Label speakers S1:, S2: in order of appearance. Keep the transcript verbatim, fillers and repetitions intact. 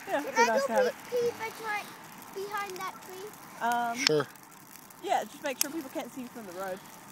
S1: Yeah,
S2: Can
S1: it'd be
S2: I
S1: nice
S2: go
S1: to have it.
S2: pee, pee behind, behind that tree?
S1: Um,
S3: Sure.
S1: yeah, just make sure people can't see you from the road.